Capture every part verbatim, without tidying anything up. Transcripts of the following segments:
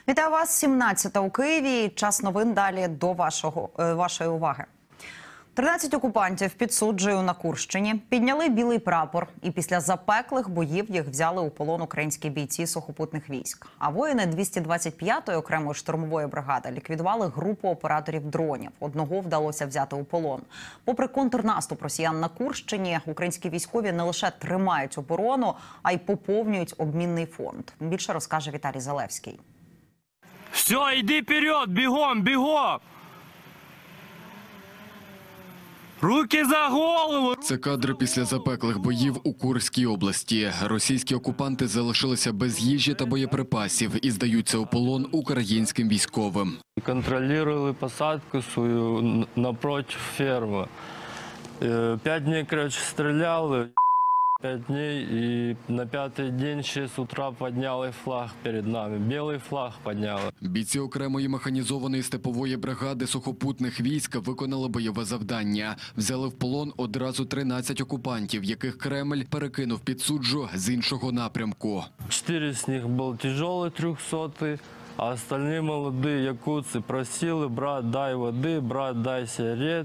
Вітаю вас, сімнадцята у Києві. Час новин далі до вашого, вашої уваги. тринадцять окупантів під Суджею на Курщині підняли білий прапор, і після запеклих боїв їх взяли у полон українські бійці сухопутних військ. А воїни двісті двадцять п'ятої окремої штурмової бригади ліквідували групу операторів дронів. Одного вдалося взяти у полон. Попри контрнаступ росіян на Курщині, українські військові не лише тримають оборону, а й поповнюють обмінний фонд. Більше розкаже Віталій Залевський. Все, йди вперед, бігом, бігом! Руки за голову! Це кадри після запеклих боїв у Курській області. Російські окупанти залишилися без їжі та боєприпасів і здаються у полон українським військовим. Контролювали посадку свою напроти ферми. П'ять днів, коротше, стріляли. П'ять днів і на п'ятий день ще з утра підняли флаг перед нами. Білий флаг підняли. Бійці окремої механізованої степової бригади сухопутних військ виконали бойове завдання. Взяли в полон одразу тринадцять окупантів, яких Кремль перекинув під Суджу з іншого напрямку. Чотири з них був тяжелий трьохсотий, а остальні молоді якутці просили: брат, дай води, брат, дай сигарет.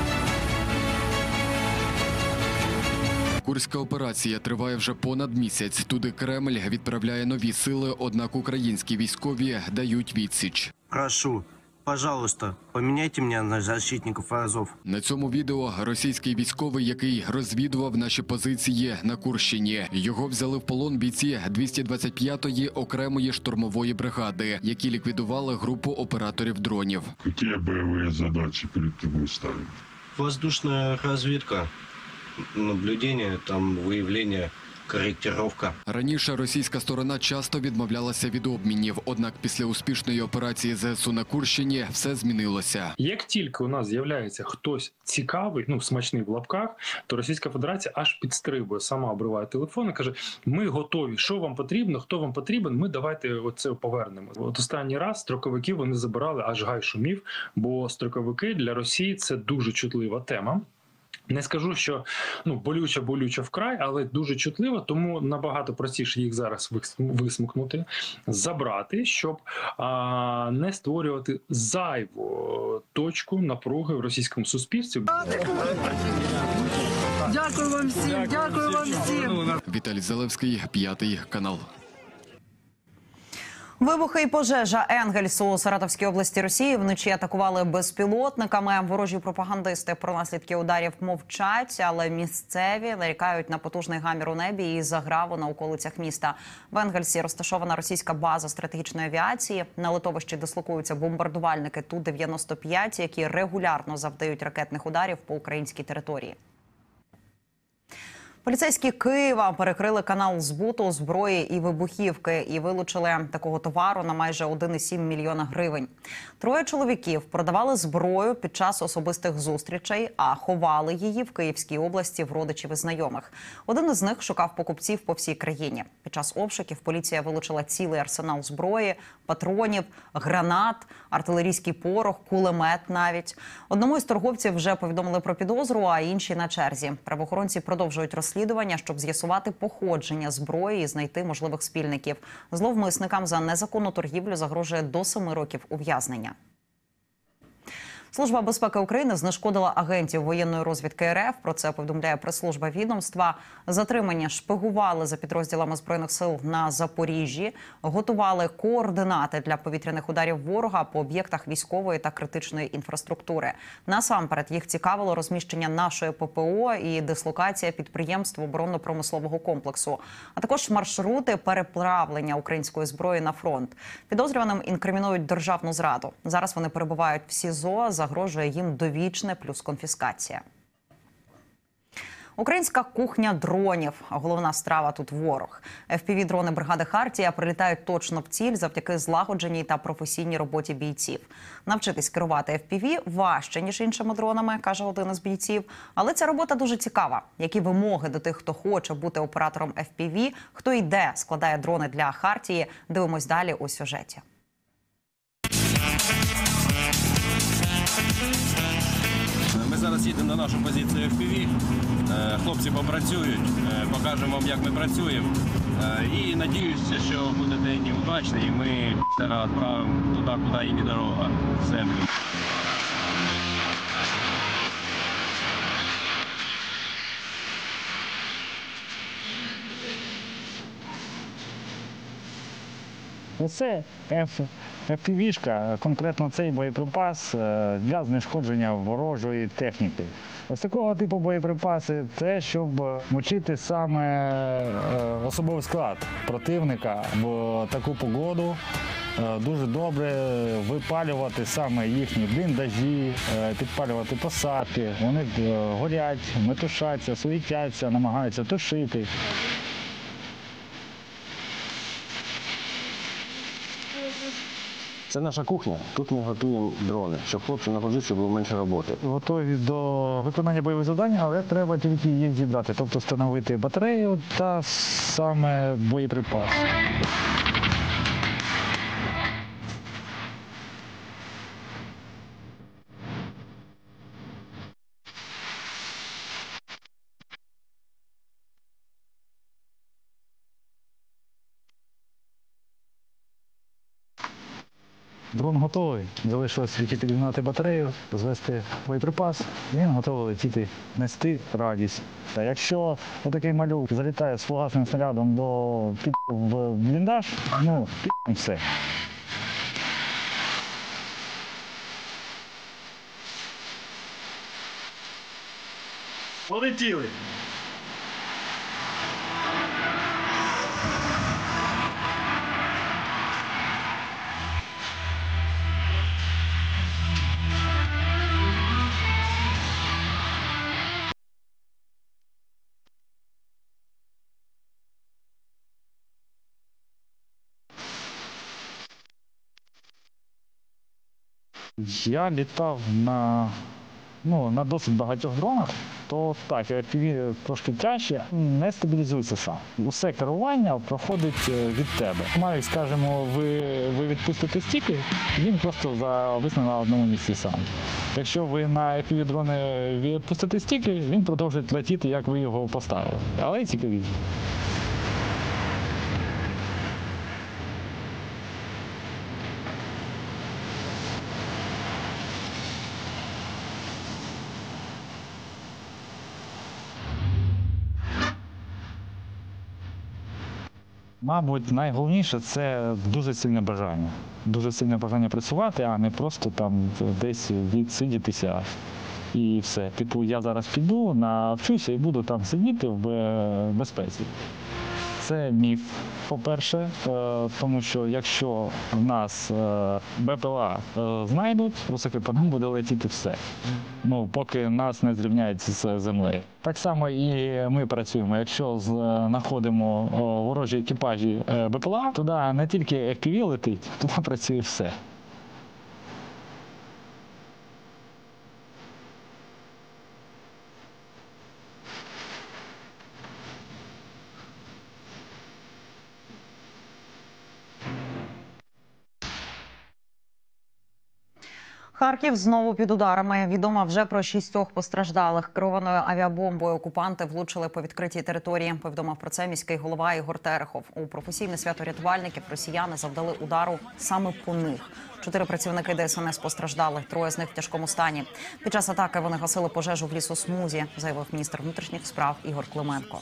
Курська операція триває вже понад місяць. Туди Кремль відправляє нові сили, однак українські військові дають відсіч. Прошу, пожалуйста, поміняйте мене на защитників Азов. На цьому відео російський військовий, який розвідував наші позиції на Курщині. Його взяли в полон бійці двісті двадцять п'ятої окремої штурмової бригади, які ліквідували групу операторів дронів. Які бойові задачі перед тобою ставлять? Воздушна розвідка. Наблюдение, там выявление, корректировка. Раніше російська сторона часто відмовлялася від обмінів, однак після успішної операції ЗСУ на Курщині все змінилося. Як тільки у нас з'являється хтось цікавий, ну смачний в лапках, то Російська Федерація аж підстрибує, сама обриває телефон і каже: ми готові, що вам потрібно, хто вам потрібен, ми давайте оце повернемо. От останній раз строковиків вони забирали, аж гай шумів, бо строковики для Росії – це дуже чутлива тема. Не скажу, що ну болюча-болюча вкрай, але дуже чутлива, тому набагато простіше їх зараз висмукнути, забрати, щоб а, не створювати зайву точку напруги в російському суспільстві. Дякую вам всім, дякую вам всім. Віталій Залевський, п'ятий канал. Вибухи і пожежа. Енгельсу у Саратовській області Росії вночі атакували безпілотниками. Ворожі пропагандисти про наслідки ударів мовчать, але місцеві нарікають на потужний гамір у небі і заграву на околицях міста. В Енгельсі розташована російська база стратегічної авіації. На литовищі дислокуються бомбардувальники Ту дев'яносто п'ять, які регулярно завдають ракетних ударів по українській території. Поліцейські Києва перекрили канал збуту зброї і вибухівки і вилучили такого товару на майже один цілих сім мільйона гривень. Троє чоловіків продавали зброю під час особистих зустрічей, а ховали її в Київській області в родичів і знайомих. Один із них шукав покупців по всій країні. Під час обшуків поліція вилучила цілий арсенал зброї, патронів, гранат, артилерійський порох, кулемет навіть. Одному із торговців вже повідомили про підозру, а інші на черзі. Правоохоронці продовжують розслідування, щоб з'ясувати походження зброї і знайти можливих спільників. Зловмисникам за незаконну торгівлю загрожує до семи років ув'язнення. Служба безпеки України знешкодила агентів воєнної розвідки РФ. Про це повідомляє прес-служба відомства. Затримані шпигували за підрозділами Збройних сил на Запоріжжі, готували координати для повітряних ударів ворога по об'єктах військової та критичної інфраструктури. Насамперед їх цікавило розміщення нашої ППО і дислокація підприємств оборонно-промислового комплексу, а також маршрути переправлення української зброї на фронт. Підозрюваним інкримінують державну зраду. Зараз вони перебувають в СІЗО, загрожує їм довічне плюс конфіскація. Українська кухня дронів. Головна страва тут ворог. еф пі ві-дрони бригади «Хартія» прилітають точно в ціль завдяки злагодженій та професійній роботі бійців. Навчитись керувати еф пі ві важче, ніж іншими дронами, каже один із бійців. Але ця робота дуже цікава. Які вимоги до тих, хто хоче бути оператором еф пі ві, хто йде, складає дрони для «Хартії», дивимось далі у сюжеті. Ми зараз їдемо на нашу позицію еф пі ві. Е, Хлопці попрацюють, е, покажемо вам, як ми працюємо. Е, І надіюся, що буде день удачний, і ми відправимо туди, куди їм і дорога, в землю. Це еф пі ві-шка, конкретно цей боєприпас е, для знешкодження ворожої техніки. Ось такого типу боєприпаси – це щоб мочити саме е, особовий склад противника в таку погоду. Е, Дуже добре випалювати саме їхні бліндажі, е, підпалювати посадки. Вони е, горять, метушаться, суетяться, намагаються тушити. Це наша кухня. Тут ми готуємо дрони, щоб хлопцям на позиції було менше роботи. Готові до виконання бойових завдань, але треба тільки їх зібрати, тобто встановити батарею та саме боєприпас. Дрон готовий. Залишилось тільки підігнати батарею, звести боєприпас, і він готовий летіти, нести радість. Та якщо отакий малюк залітає з фугасним снарядом до під в бліндаж, ну, під все. Полетіли! Я літав на, ну, на досить багатьох дронах, то так, еф пі ві трошки тяжче, не стабілізується сам. Усе керування проходить від тебе. Мавік, скажімо, ви, ви відпустите стіки, він просто зависне на одному місці сам. Якщо ви на еф пі ві-дрони відпустите стіки, він продовжить летіти, як ви його поставили. Але й цікавіше. Мабуть, найголовніше – це дуже сильне бажання. Дуже сильне бажання працювати, а не просто там десь відсидітися і все. Типу, я зараз піду, навчуся і буду там сидіти в безпеці. Це міф, по-перше, тому що якщо в нас бе пе ел а знайдуть, русаки, по нам буде летіти все. Ну, поки нас не зрівняють з землею. Так само і ми працюємо. Якщо знаходимо ворожі екіпажі бе пе ел а, туди не тільки еф пі ві летить, туди працює все. Харків знову під ударами. Відомо вже про шістьох постраждалих. Керованою авіабомбою окупанти влучили по відкритій території. Повідомив про це міський голова Ігор Терехов. У професійне свято рятувальників росіяни завдали удару саме по них. Чотири працівники де ес ен ес постраждали, троє з них в тяжкому стані. Під час атаки вони гасили пожежу в лісосмузі, заявив міністр внутрішніх справ Ігор Клименко.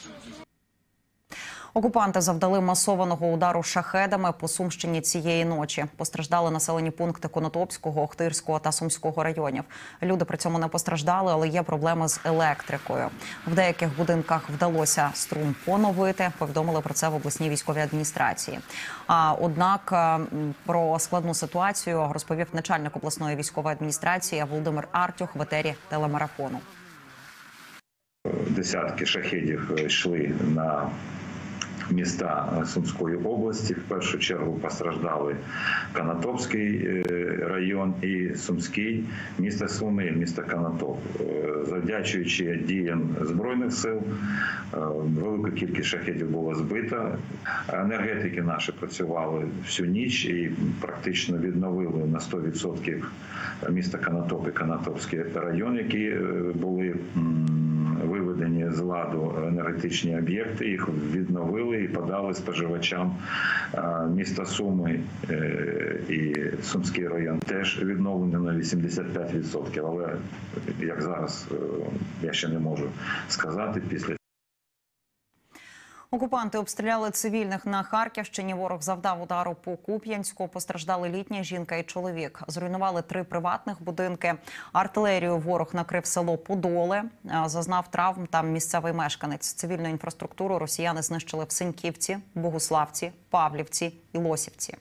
Окупанти завдали масованого удару шахедами по Сумщині цієї ночі. Постраждали населені пункти Конотопського, Охтирського та Сумського районів. Люди при цьому не постраждали, але є проблеми з електрикою. В деяких будинках вдалося струм поновити, повідомили про це в обласній військовій адміністрації. А однак про складну ситуацію розповів начальник обласної військової адміністрації Володимир Артюх в етері телемарафону. Десятки шахедів йшли на міста Сумської області. В першу чергу постраждали Канатопський район і Сумський, місто Суми, місто Канатоп. Завдячуючи діям Збройних сил, велика кількість шахедів було збито. Енергетики наші працювали всю ніч і практично відновили на сто відсотків місто Канатоп і Канатопський район, які були виведені з ладу енергетичні об'єкти, їх відновили і подали споживачам. Міста Суми і Сумський район теж відновлені на вісімдесят п'ять відсотків, але як зараз я ще не можу сказати після. Окупанти обстріляли цивільних на Харківщині. Ворог завдав удару по Куп'янську. Постраждали літня жінка і чоловік. Зруйнували три приватних будинки. Артилерію ворог накрив село Подоле. Зазнав травм там місцевий мешканець. Цивільну інфраструктуру росіяни знищили в Синьківці, Богуславці, Павлівці і Лосівці.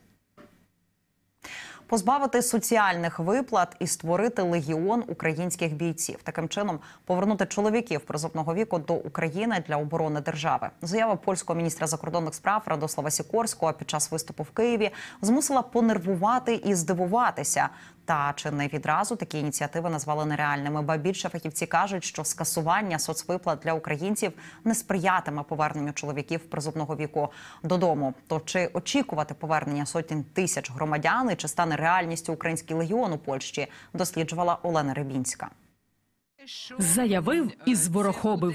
Позбавити соціальних виплат і створити легіон українських бійців. Таким чином повернути чоловіків призовного віку до України для оборони держави. Заява польського міністра закордонних справ Радослава Сікорського під час виступу в Києві змусила понервувати і здивуватися. Та чи не відразу такі ініціативи назвали нереальними. Ба більше фахівці кажуть, що скасування соцвиплат для українців не сприятиме поверненню чоловіків призовного віку додому. То чи очікувати повернення сотень тисяч громадян і чи стане реальністю український легіон у Польщі, досліджувала Олена Рибінська. Заявив і зворохобив.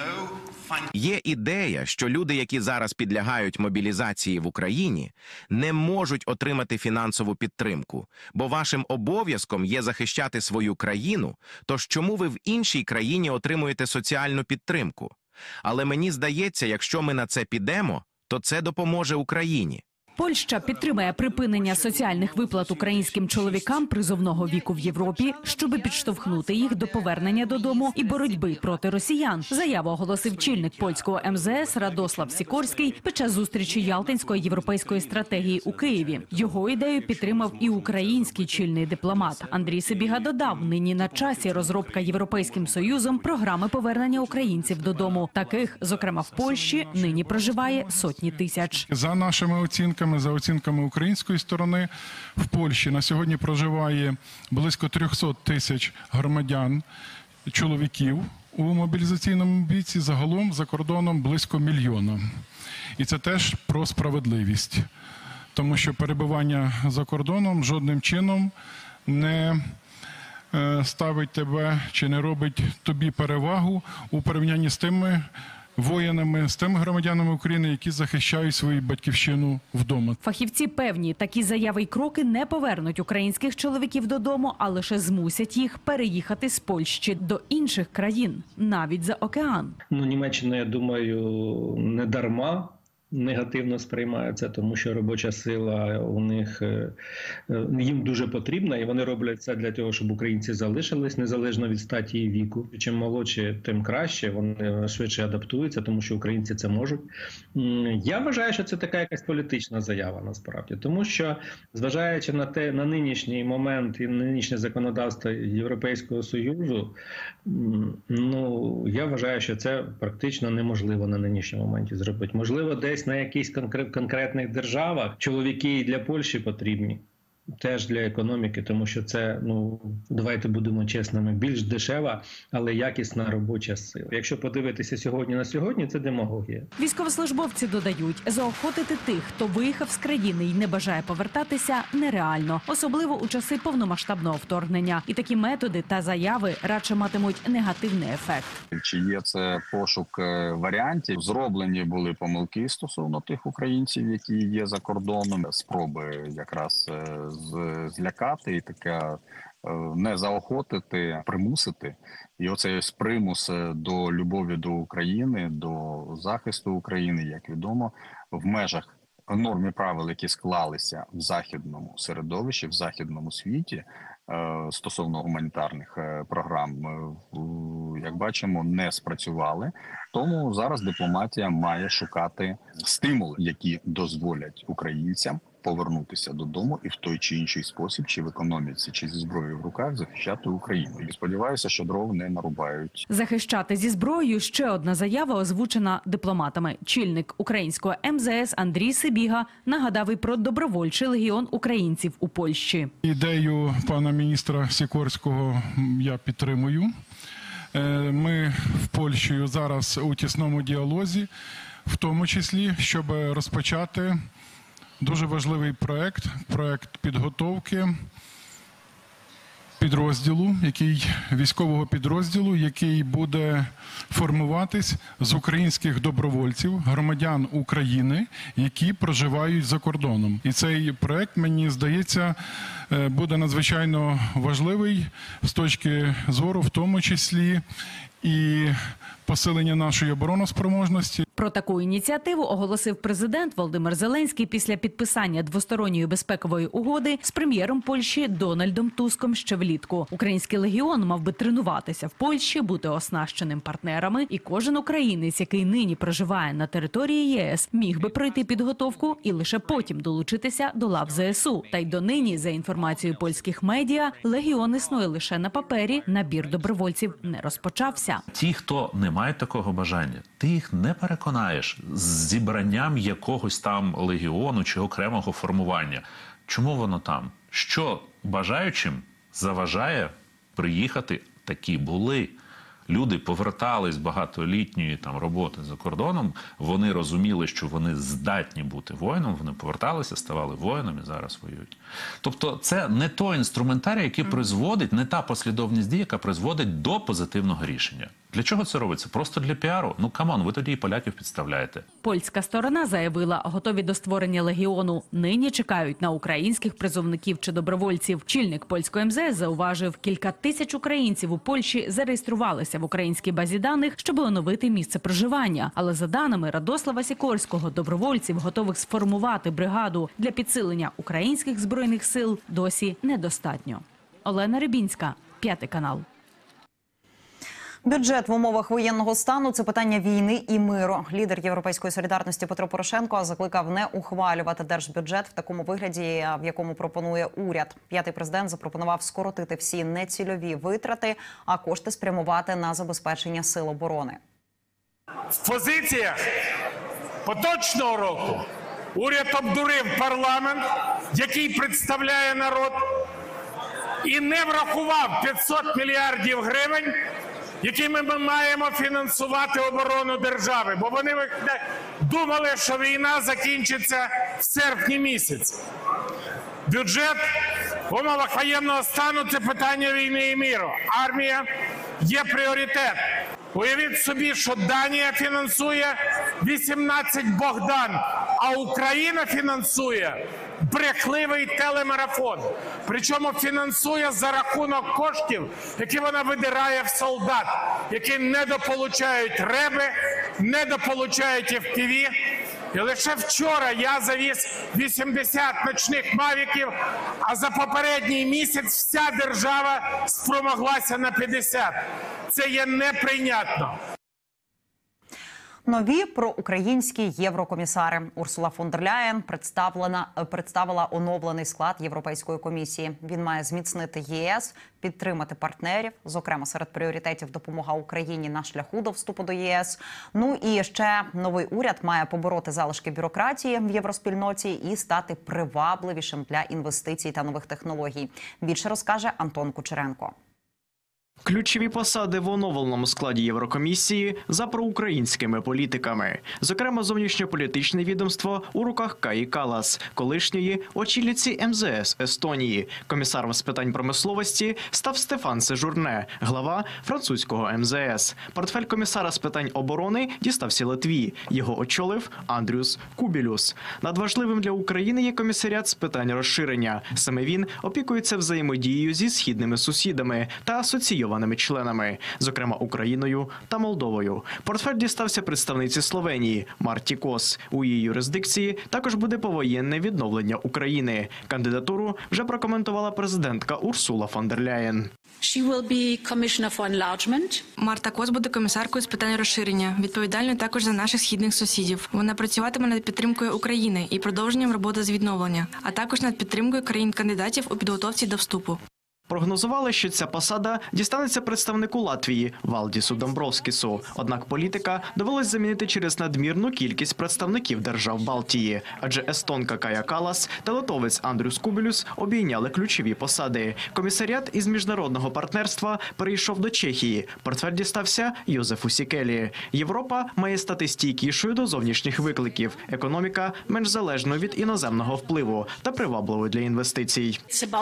Є ідея, що люди, які зараз підлягають мобілізації в Україні, не можуть отримати фінансову підтримку, бо вашим обов'язком є захищати свою країну, тож чому ви в іншій країні отримуєте соціальну підтримку? Але мені здається, якщо ми на це підемо, то це допоможе Україні. Польща підтримає припинення соціальних виплат українським чоловікам призовного віку в Європі, щоб підштовхнути їх до повернення додому і боротьби проти росіян. Заяву оголосив чільник польського ем зе ес Радослав Сікорський під час зустрічі Ялтинської європейської стратегії у Києві. Його ідею підтримав і український чільний дипломат. Андрій Сибіга додав, нині на часі розробка Європейським Союзом програми повернення українців додому. Таких, зокрема в Польщі, нині проживає сотні тисяч. За нашими оцінками, за оцінками української сторони, в Польщі на сьогодні проживає близько трьохсот тисяч громадян, чоловіків у мобілізаційному віці, загалом за кордоном близько мільйона. І це теж про справедливість, тому що перебування за кордоном жодним чином не ставить тебе чи не робить тобі перевагу у порівнянні з тими воїнами, з тими громадянами України, які захищають свою батьківщину вдома. Фахівці певні, такі заяви й кроки не повернуть українських чоловіків додому, а лише змусять їх переїхати з Польщі до інших країн, навіть за океан. Ну, Німеччина, я думаю, не дарма негативно сприймається, тому що робоча сила у них їм дуже потрібна, і вони роблять це для того, щоб українці залишились, незалежно від статі і віку. Чим молодші, тим краще, вони швидше адаптуються, тому що українці це можуть. Я вважаю, що це така якась політична заява насправді, тому що, зважаючи на те, на нинішній момент і нинішнє законодавство Європейського Союзу, ну, я вважаю, що це практично неможливо на нинішньому моменті зробити. Можливо, десь на якихось конкретних державах чоловіки і для Польщі потрібні, теж для економіки, тому що це, ну, давайте будемо чесними, більш дешева, але якісна робоча сила. Якщо подивитися сьогодні на сьогодні, це демагогія. Військовослужбовці додають, заохотити тих, хто виїхав з країни і не бажає повертатися, нереально, особливо у часи повномасштабного вторгнення. І такі методи та заяви радше матимуть негативний ефект. Чи є це пошук варіантів? Зроблені були помилки стосовно тих українців, які є за кордоном, спроби якраз злякати і таке не заохотити, примусити. І оцей примус до любові до України, до захисту України, як відомо, в межах норм і правил, які склалися в західному середовищі, в західному світі, стосовно гуманітарних програм, як бачимо, не спрацювали. Тому зараз дипломатія має шукати стимули, які дозволять українцям повернутися додому і в той чи інший спосіб, чи в економіці, чи зі зброєю в руках, захищати Україну. І сподіваюся, що дров не нарубають. Захищати зі зброєю – ще одна заява, озвучена дипломатами. Чільник українського ем зе ес Андрій Сибіга нагадав і про добровольчий легіон українців у Польщі. Ідею пана міністра Сікорського я підтримую. Ми в Польщі зараз у тісному діалозі, в тому числі, щоб розпочати дуже важливий проект, проект підготовки підрозділу, який, військового підрозділу, який буде формуватись з українських добровольців, громадян України, які проживають за кордоном. І цей проект, мені здається, буде надзвичайно важливий з точки зору, в тому числі, і посилення нашої обороноспроможності. Про таку ініціативу оголосив президент Володимир Зеленський після підписання двосторонньої безпекової угоди з прем'єром Польщі Дональдом Туском ще влітку. Український легіон мав би тренуватися в Польщі, бути оснащеним партнерами, і кожен українець, який нині проживає на території є ес, міг би пройти підготовку і лише потім долучитися до лав зе ес у. Та й донині, за інформацією польських медіа, легіон існує лише на папері, набір добровольців не розпочався. Ті, хто не мають такого бажання, ти їх не переконаєш з зібранням якогось там легіону чи окремого формування. Чому воно там? Що бажаючим заважає приїхати? Такі були. Люди повертались з багатолітньої там роботи за кордоном, вони розуміли, що вони здатні бути воїном, вони поверталися, ставали воїнами, зараз воюють. Тобто це не той інструментарій, який призводить, не та послідовність дій, яка призводить до позитивного рішення. Для чого це робиться? Просто для піару? Ну, камон, ви тоді і поляків підставляєте. Польська сторона заявила, готові до створення легіону. Нині чекають на українських призовників чи добровольців. Чільник польського ем зе ес зауважив, кілька тисяч українців у Польщі зареєструвалися в українській базі даних, щоб оновити місце проживання. Але за даними Радослава Сікорського, добровольців, готових сформувати бригаду для підсилення українських збройних сил, досі недостатньо. Олена Рибінська, П'ятий канал. Бюджет в умовах воєнного стану – це питання війни і миру. Лідер Європейської солідарності Петро Порошенко закликав не ухвалювати держбюджет в такому вигляді, в якому пропонує уряд. П'ятий президент запропонував скоротити всі нецільові витрати, а кошти спрямувати на забезпечення сил оборони. В позиціях поточного року уряд обдурив парламент, який представляє народ, і не врахував п'ятсот мільярдів гривень, якими ми маємо фінансувати оборону держави. Бо вони думали, що війна закінчиться в серпні місяці. Бюджет в умовах воєнного стану – це питання війни і миру. Армія є пріоритет. Уявіть собі, що Данія фінансує вісімнадцять Богдан, а Україна фінансує брехливий телемарафон. Причому фінансує за рахунок коштів, які вона видирає в солдат, які недополучають реби, недополучають еф пі ві. І лише вчора я завіз вісімдесят ночних мавіків, а за попередній місяць вся держава спромоглася на п'ятдесят. Це є неприйнятно. Нові проукраїнські єврокомісари. Урсула фон дер Ляєн представила оновлений склад Європейської комісії. Він має зміцнити є ес, підтримати партнерів, зокрема серед пріоритетів допомога Україні на шляху до вступу до є ес. Ну і ще новий уряд має побороти залишки бюрократії в євроспільноті і стати привабливішим для інвестицій та нових технологій. Більше розкаже Антон Кучеренко. Ключові посади в оновленому складі Єврокомісії за проукраїнськими політиками. Зокрема, зовнішньополітичне відомство у руках Каї Каллас, колишньої очільниці ем зе ес Естонії. Комісаром з питань промисловості став Стефан Сежурне, глава французького ем зе ес. Портфель комісара з питань оборони дістався Литві. Його очолив Андрюс Кубілюс. Надважливим для України є комісаріат з питань розширення. Саме він опікується взаємодією зі східними сусідами та асоційованими ліквідованими членами, зокрема Україною та Молдовою. Портфель дістався представниці Словенії Марті Кос. У її юрисдикції також буде повоєнне відновлення України. Кандидатуру вже прокоментувала президентка Урсула фон дер Ляєн. Марта Кос буде комісаркою з питань розширення, відповідальною також за наших східних сусідів. Вона працюватиме над підтримкою України і продовженням роботи з відновлення, а також над підтримкою країн-кандидатів у підготовці до вступу. Прогнозували, що ця посада дістанеться представнику Латвії Валдісу Домбровскісу. Однак політика довелось замінити через надмірну кількість представників держав Балтії. Адже естонка Кая Калас та литовець Андрюс Кубілюс обійняли ключові посади. Комісаріат із міжнародного партнерства перейшов до Чехії. Портфель дістався Йозефу Сікелі. Європа має стати стійкішою до зовнішніх викликів. Економіка менш залежною від іноземного впливу та привабливою для інвестицій.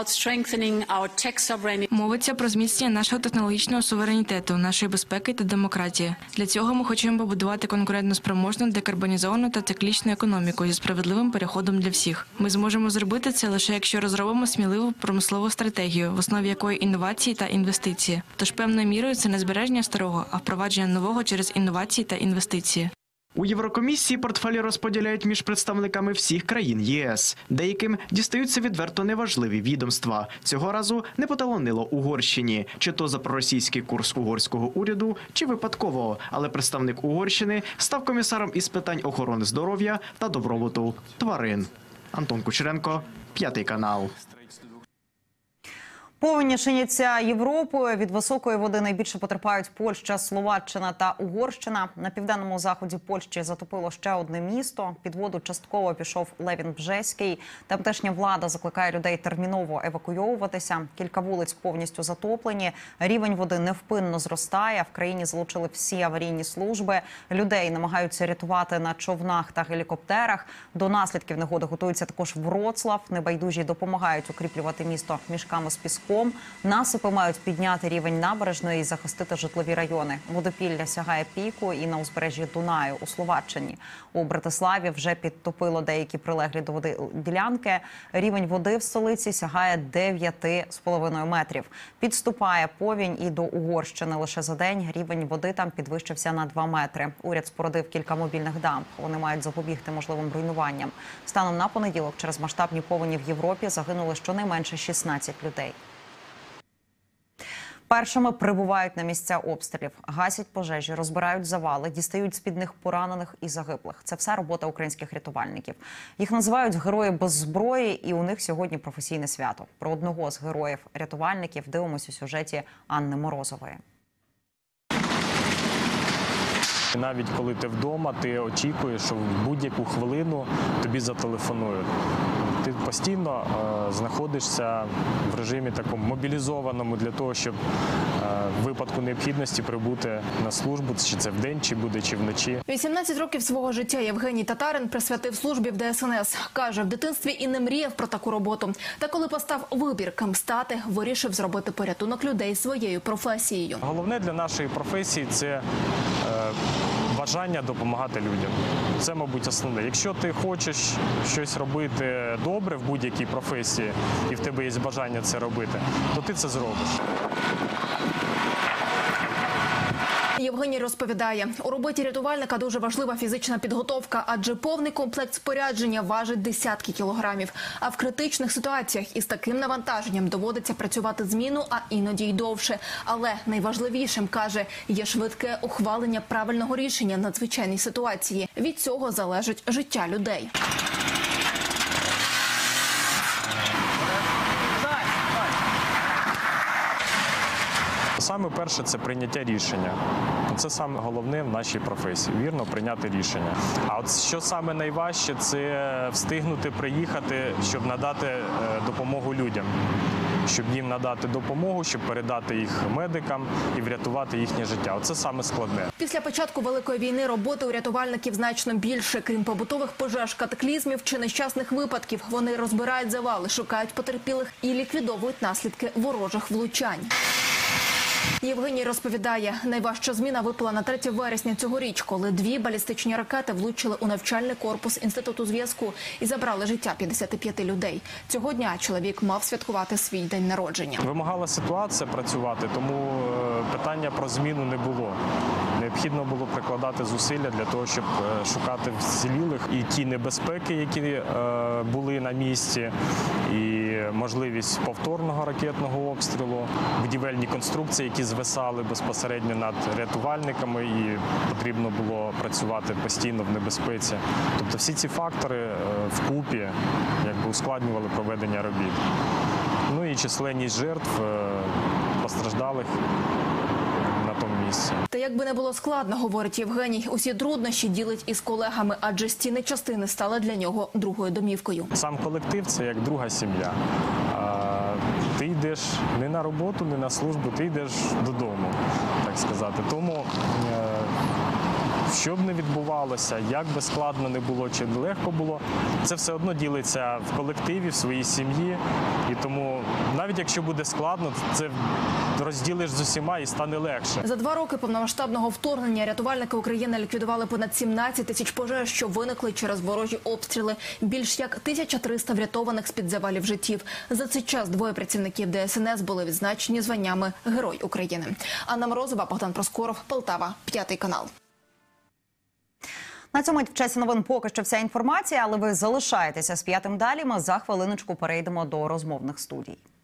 Мовиться про зміцнення нашого технологічного суверенітету, нашої безпеки та демократії. Для цього ми хочемо побудувати конкурентноспроможну, декарбонізовану та циклічну економіку зі справедливим переходом для всіх. Ми зможемо зробити це лише якщо розробимо сміливу промислову стратегію, в основі якої інновації та інвестиції. Тож певною мірою це не збереження старого, а впровадження нового через інновації та інвестиції. У Єврокомісії портфелі розподіляють між представниками всіх країн ЄС. Деяким дістаються відверто неважливі відомства. Цього разу не поталонило Угорщині. Чи то за проросійський курс угорського уряду, чи випадково. Але представник Угорщини став комісаром із питань охорони здоров'я та добробуту тварин. Антон Кучеренко, П'ятий канал. Повені шиняться Європою. Від високої води найбільше потерпають Польща, Словаччина та Угорщина. На південному заході Польщі затопило ще одне місто. Під воду частково пішов Левін-Бжеський. Тамтешня влада закликає людей терміново евакуйовуватися. Кілька вулиць повністю затоплені. Рівень води невпинно зростає. В країні залучили всі аварійні служби. Людей намагаються рятувати на човнах та гелікоптерах. До наслідків негоди готується також Вроцлав. Небайдужі допомагають укріплювати місто мішками з піском. Насипи мають підняти рівень набережної і захистити житлові райони. Водопілля сягає піку і на узбережжі Дунаю у Словаччині. У Братиславі вже підтопило деякі прилеглі до води ділянки. Рівень води в столиці сягає дев'ять з половиною метрів. Підступає повінь і до Угорщини. Лише за день рівень води там підвищився на два метри. Уряд спорудив кілька мобільних дамб. Вони мають запобігти можливим руйнуванням. Станом на понеділок через масштабні повені в Європі загинули щонайменше шістнадцять людей. Першими прибувають на місця обстрілів, гасять пожежі, розбирають завали, дістають з-під них поранених і загиблих. Це все робота українських рятувальників. Їх називають герої без зброї, і у них сьогодні професійне свято. Про одного з героїв-рятувальників дивимося у сюжеті Анни Морозової. Навіть коли ти вдома, ти очікуєш, що в будь-яку хвилину тобі зателефонують. Ти постійно е, знаходишся в режимі такому мобілізованому для того, щоб е, в випадку необхідності прибути на службу, чи це вдень, чи буде, чи вночі. вісімнадцять років свого життя Євгеній Татарин присвятив службі в Де Ес Ен Ес. Каже, в дитинстві і не мріяв про таку роботу. Та коли постав вибір, ким стати, вирішив зробити порятунок людей своєю професією. Головне для нашої професії – це е, бажання допомагати людям. Це, мабуть, основне. Якщо ти хочеш щось робити добре в будь-якій професії, і в тебе є бажання це робити, то ти це зробиш. Євгеній розповідає, у роботі рятувальника дуже важлива фізична підготовка, адже повний комплект спорядження важить десятки кілограмів. А в критичних ситуаціях із таким навантаженням доводиться працювати зміну, а іноді й довше. Але найважливішим, каже, є швидке ухвалення правильного рішення в надзвичайній ситуації. Від цього залежить життя людей. Саме перше – це прийняття рішення. Це саме головне в нашій професії – вірно прийняти рішення. А от що саме найважче – це встигнути приїхати, щоб надати допомогу людям. Щоб їм надати допомогу, щоб передати їх медикам і врятувати їхнє життя. Оце саме складне. Після початку Великої війни роботи у рятувальників значно більше. Крім побутових пожеж, катаклізмів чи нещасних випадків, вони розбирають завали, шукають потерпілих і ліквідовують наслідки ворожих влучань. Євгеній розповідає, найважча зміна випала на третє вересня цьогоріч, коли дві балістичні ракети влучили у навчальний корпус Інституту зв'язку і забрали життя п'ятдесят п'ять людей. Цього дня чоловік мав святкувати свій день народження. Вимагала ситуація працювати, тому питання про зміну не було. Необхідно було прикладати зусилля для того, щоб шукати вцілілих. І ті небезпеки, які були на місці, і можливість повторного ракетного обстрілу, будівельні конструкції, які звисали безпосередньо над рятувальниками, і потрібно було працювати постійно в небезпеці. Тобто всі ці фактори вкупі якби ускладнювали проведення робіт. Ну і численність жертв, постраждалих на тому місці. Та якби не було складно, говорить Євгеній, усі труднощі ділить із колегами, адже стіни частини стали для нього другою домівкою. Сам колектив – це як друга сім'я. Ти йдеш не на роботу, не на службу, ти йдеш додому, так сказати. Тому, що б не відбувалося, як би складно не було чи легко було, це все одно ділиться в колективі, в своїй сім'ї. І тому, навіть якщо буде складно, це розділиш з усіма і стане легше. За два роки повномасштабного вторгнення рятувальники України ліквідували понад сімнадцять тисяч пожеж, що виникли через ворожі обстріли. Більш як тисяча триста врятованих з-під завалів життів. За цей час двоє працівників Де Ес Ен Ес були відзначені званнями Герой України. Анна Морозова, Богдан Проскоров, Полтава, П'ятий канал. На цьому в часі новин поки що вся інформація, але ви залишаєтеся з П'ятим далі. Ми за хвилиночку перейдемо до розмовних студій.